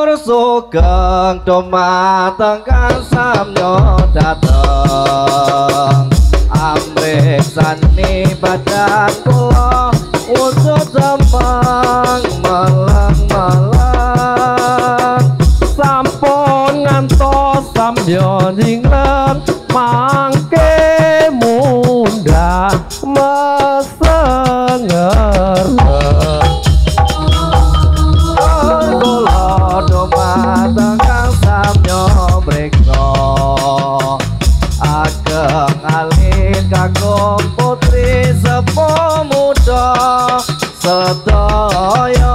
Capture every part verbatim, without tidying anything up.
sugeng dumateng kang samya dateng amriksani badan kula wujud sembang melang-melang sampun ngantos samya jingleng mangke mundhak mesenger kula dumateng kang samya mriksa ageng alit kagem putri sepuh muda sedaya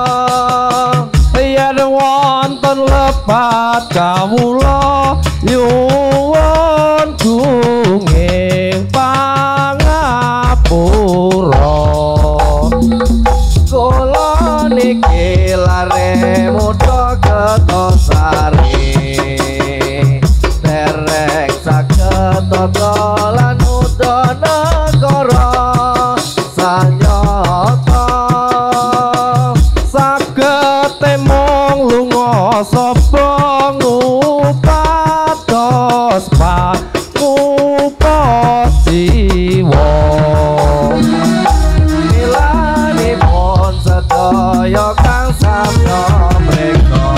yen wonten lepat kawula nyuwun gunging pangapura kula niki lare muda Kertosari dereng saged dodolan muda negara sanyata saged temong lunga sapa ngupados pangupas jiwa milanipun sedaya kang samya mreka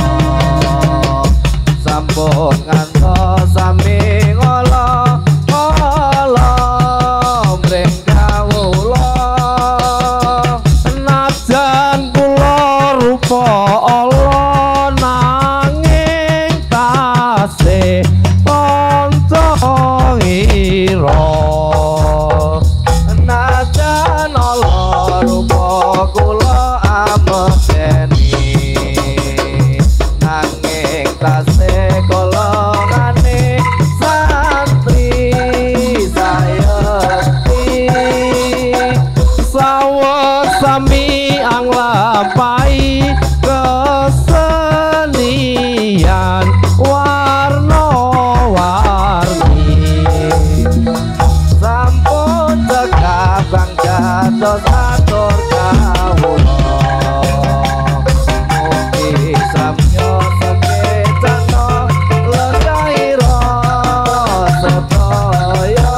sampun ngantos sami ngola ngola mring kawula najan kula rupa Allah nanging tasih panca ira najan Allah rupa kula ameteni nanging tasih golongane santri sayekti sawet sami anglapai kesenian warna-warni sampun tegak bang dados atur kawula mugi samya sekecana lenggahira sedaya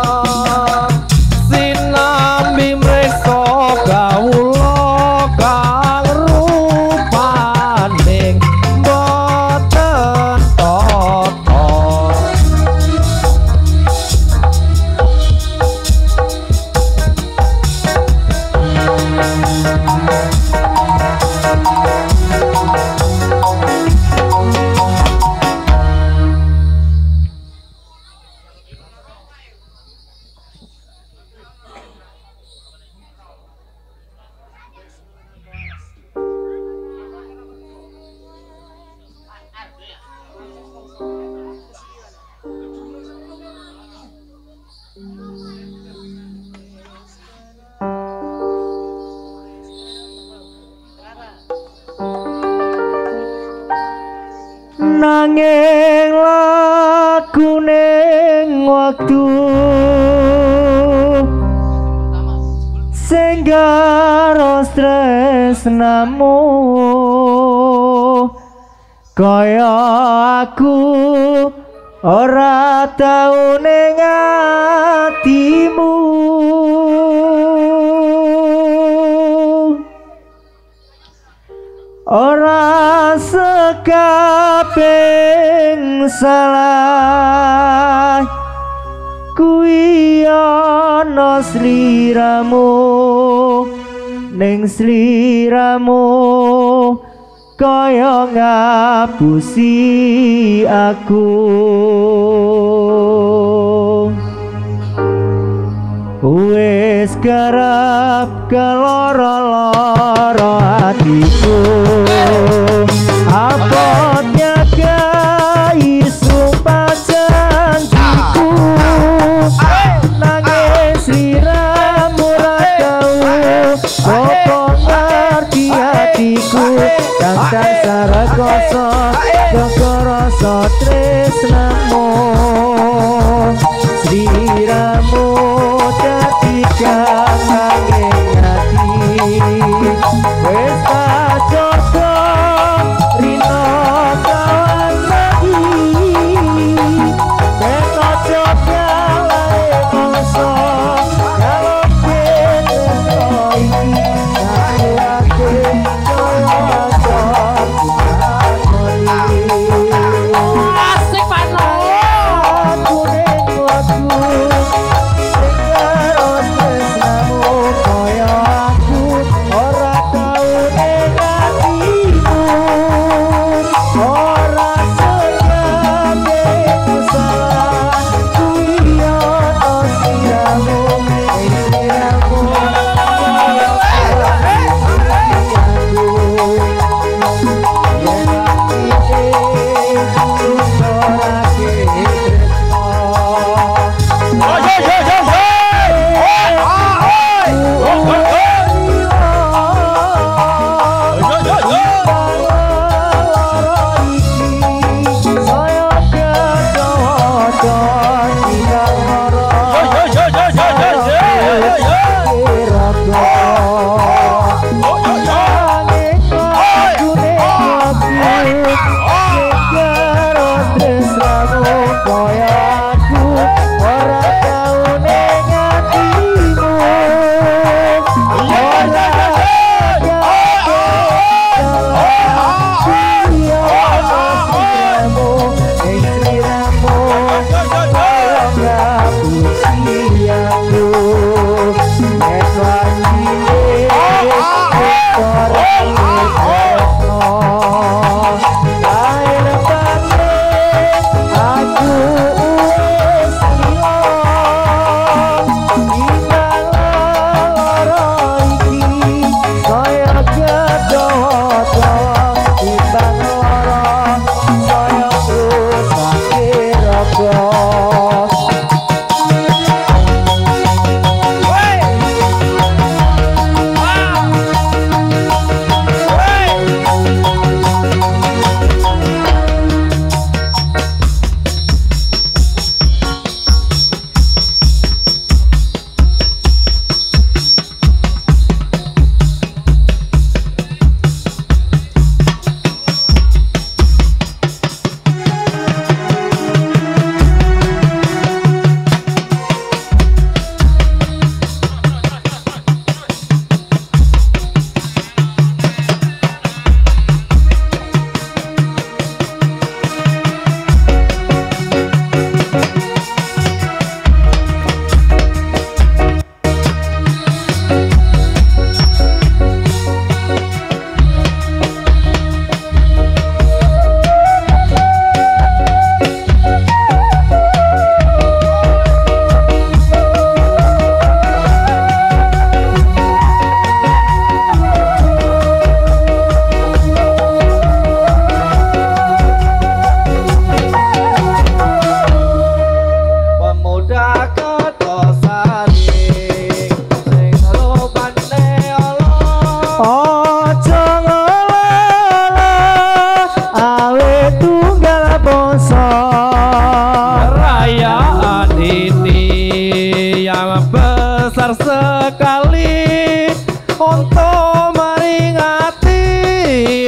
sinambi mreksa kawula kang rupaning boten tata nanging lakuning waktu sing karo tresnamu kaya aku ora tau ning atimu ora sekabeng salah kuwi ana sliramu ning sliramu kaya ngapusi aku wis garap keloro-loro hatiku apotnya gai sumpah janjiku nangis liramu rakau opo ngerti hatiku kang tansah rekoso joko rasa tresnamu sliramu dadi kang hati wis tak coba rino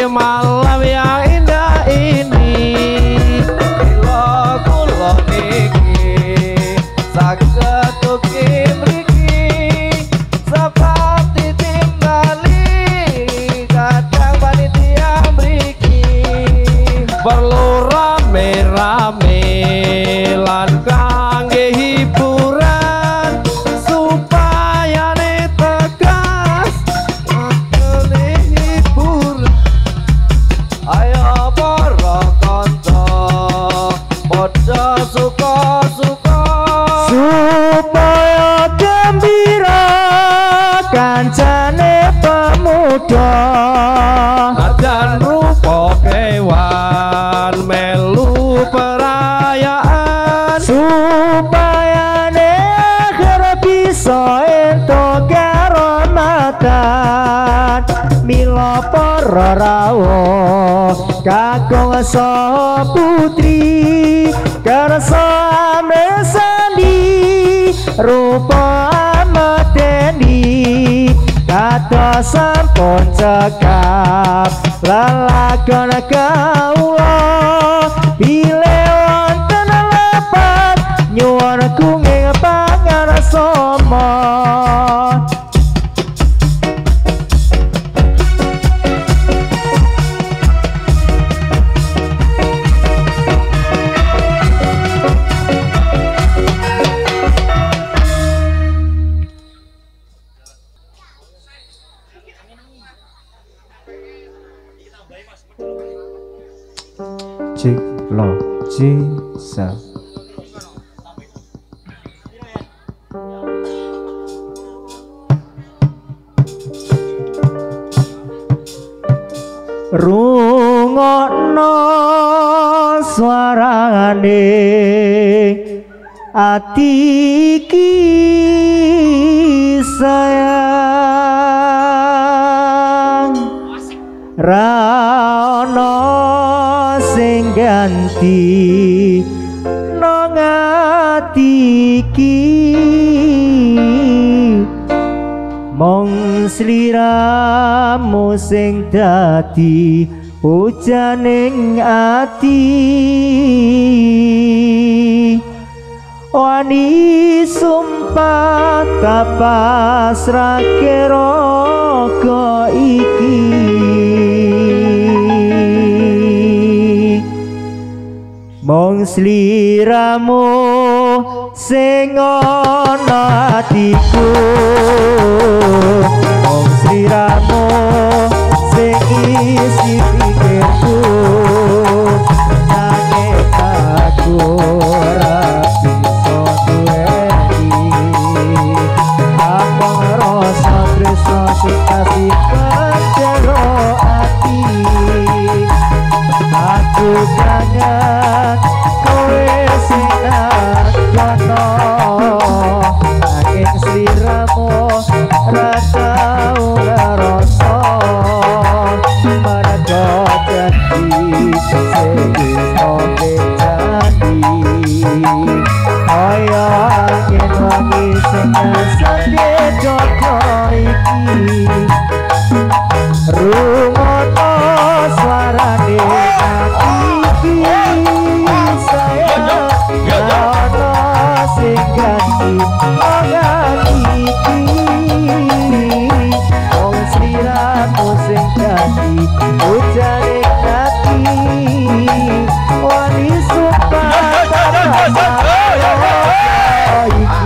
malam yang indah ini bila kula niki saged ugi mriki seperti timbali kadang panitia mriki perlu rame-rame lan kangge hiburan supaya ne tegas makane hiburan ayo para kanca padha suka-suka supaya gembira kancane pemuda dan rupa kewan melu perayaan supaya neger bisa entuk karomatan mila para rawuh kakung saha putri kersa mesani rupa amateni kata sampun cekap lelagon kaula bile wonten lepat nyuwun kenging pangarsama cik lo cisa rungokno suarane ati iki sayang ra ono sing ganti nang ati iki mong sliramu sing dadi pujaning ati wani sumpah tak pasrahke raga iki mong sliramu sing ana atiku mong sliramu sing isi pikirku nanging aku ora bisa duweni among rasa tresno sing kasih panjero ati aku kangen kowe sing jono angin sliramu ra tau ngrasa mergo janji sing oke janji kaya angin wangi sing sampe joko iki rungono suarane iki sayang ono sing ganti iki wong sliramu sing ganti ujane ati wani sumpah iki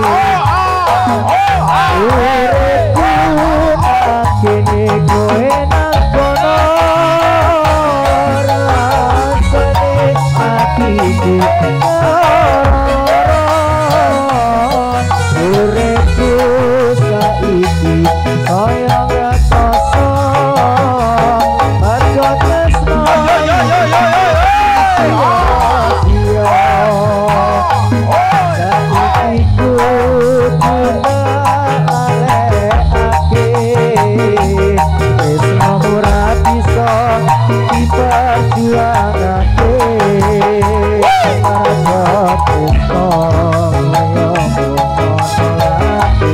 uripku kene kowe nang kono rasane atiku uripku saiki kaya rasa mergo tresno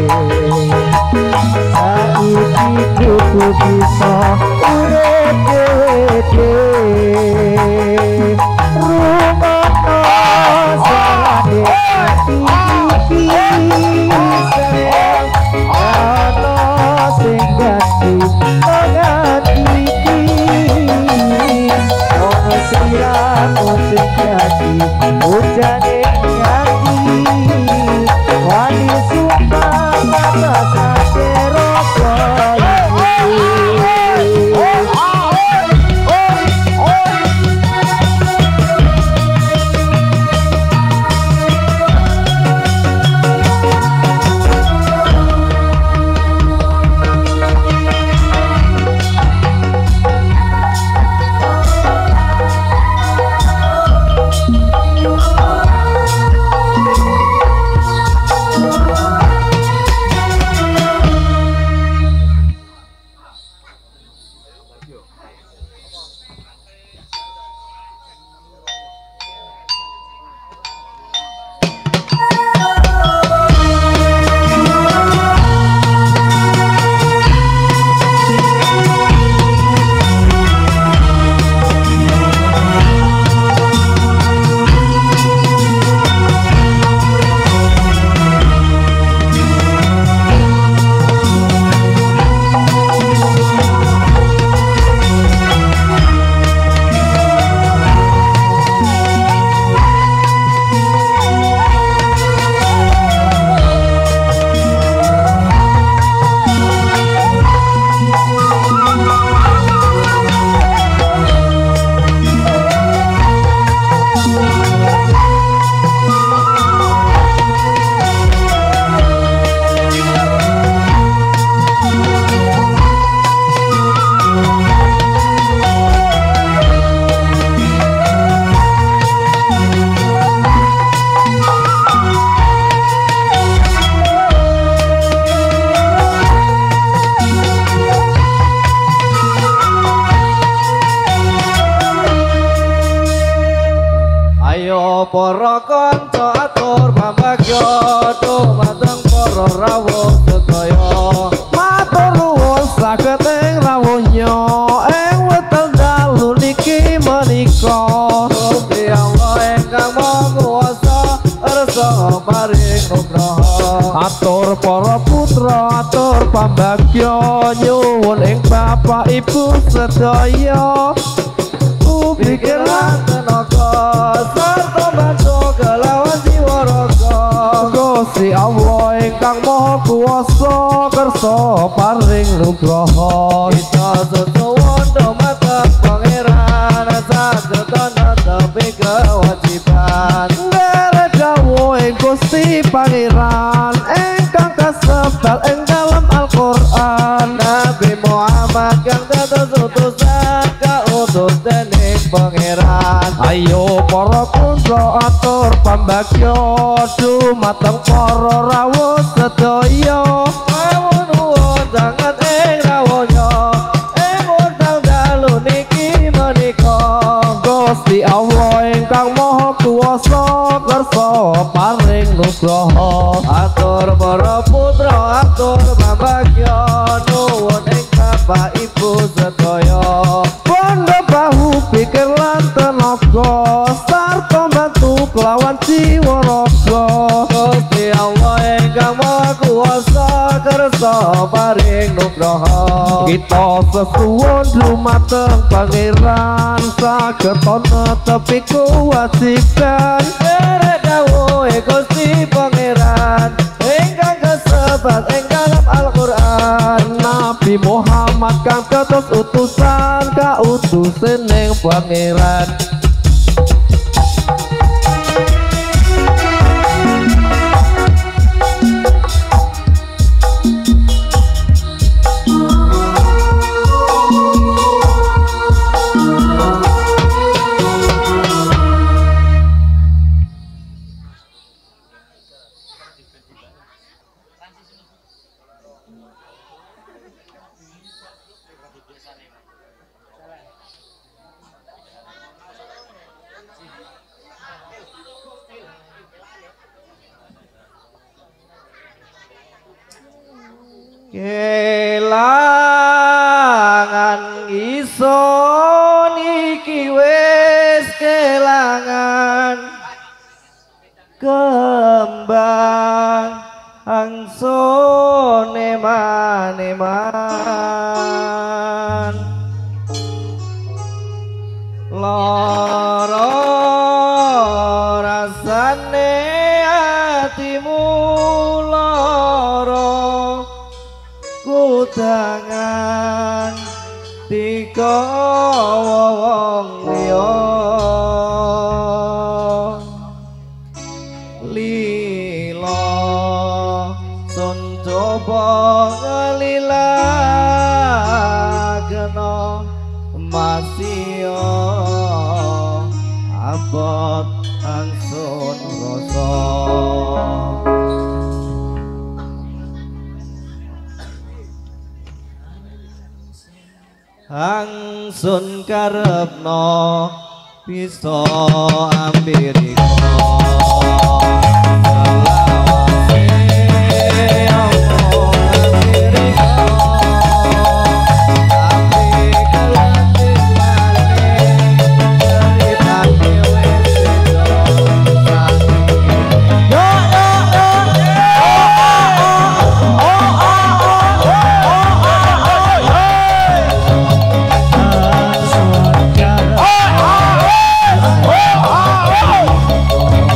bisa urip para kanca atur pambagya dumateng para rawuh sedaya matur nuwun saged ing rawuhnya ing wekdal dalu niki menika Gusti Allah ingkang Maha Kuwasa rasa paring nugraha atur para putra atur pambagya nyuwun ing bapak ibu sedaya pikir lan tenaga sarta bantu kelawan jiwa raga Gusti Allah ingkang Maha Kuwasa kersa paring nugraha kita sesuwun dumateng pangeran sadetan netepi kewajiban nderek dawuh ing Gusti Pangeran ingkang kasebat ing dalam Al-Qur'an Nabi Muhammad kang dados utusan kautus dening pangeran ayo para putra atur pambagya dumateng para rawuh sedaya kawon nuwun sanget ing rawuhnya ing wekdal dalu niki menika Gusti Allah ingkang Maha Kuwasa kersa paring nugraha atur para putra atur pambagya nuwun ing bapak ibu sedaya bondo bahu pikir lan tenaga sarta bantu kelawan jiwa raga Gusti Allah ingkang Maha Kuwasa kersa paring nugraha kita sesuwun dumateng pangeran saged netepi kewajiban nderek dawuh Gusti Pangeran ingkang kasebat ing dalam Al-Qur'an Nabi Muhammad kang dados utusan kautus ning pangeran kelangan iso niki wis kelangan kembang angsone maneman lara rasane atimu lara kudangan dikawa wong liya lila sun coba ngelilagena masya abot angsun rasa angsun karepno bisa ambirika Oh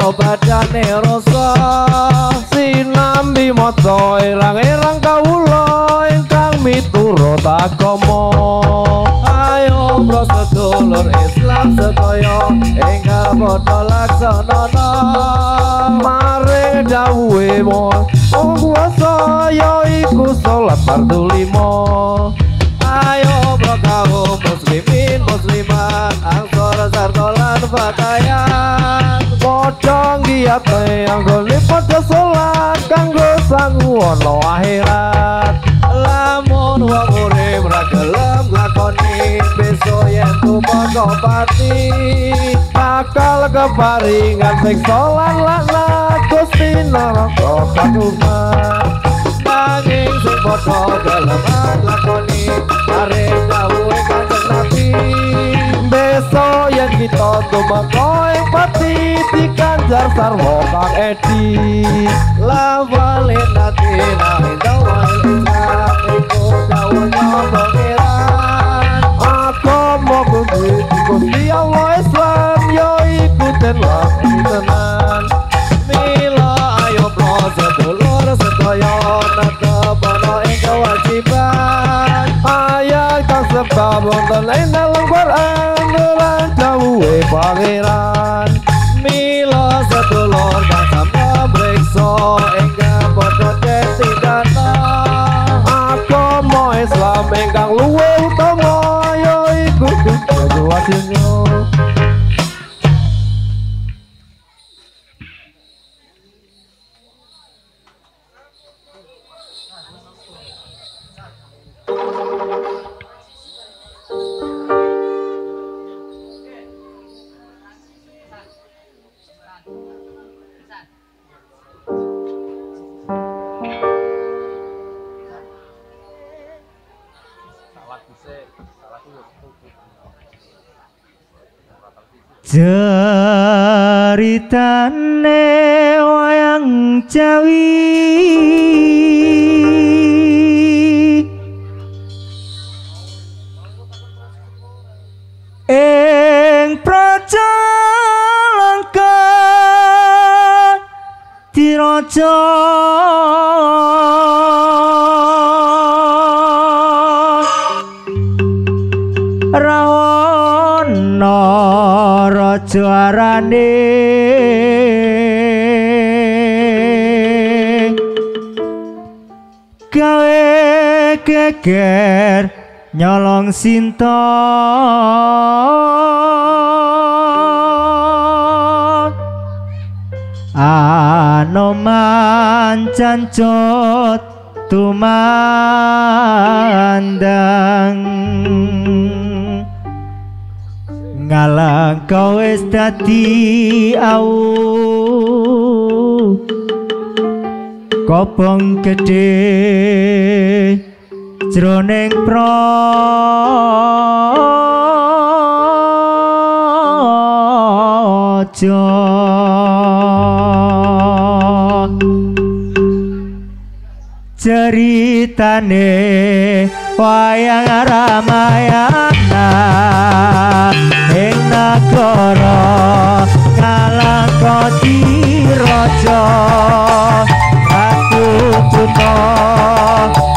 badane rasa sinambi maca irang-irang kawula ingkang miturut agama. Ayo bro sedulur Islam sedaya ingkang padha laksanana maring dawuhe wong kuwasa yaiku salat fardhu lima. Ayo bro kaum muslimin muslimat ansor sarta lan fatayat padha ngiyate anggone padha salat kanggo sangu ana akhirat. Lamun wong urip ra gelem lakoni besok yen tumeka pati bakal keparingan siksa lan laknat Gusti neraka kaduman. Nanging sing padha gelem lakoni arep dawuhe Kanjeng Nabi besok yen kita tumeka ing pati dikanjar sarwa kang edi. La walinati nahinda wal islam iku dawuhnya pangeran. Agama Gusti Allah Islam yaiku tenan tenan. Mila ayo bro sedulur sedaya netepana ing kewajiban. Ayat kang sebab wonten ing dalam Quran lan dawuhe pangeran. Mila sedulur kang sampe mriksa ingkang padha tetindana agama Islam ingkang luwih utama yaiku kewajiban. Ceritane wayang Jawi ing Prajalangka diraja Rawana raja arane gawe geger nyolong Sinta Anoman cancut tumandang ngalang kau wis dadi au kopong gede jroning praja. Ceritane wayang Ramayana ing nagara Ngalangkoti raja aku tuna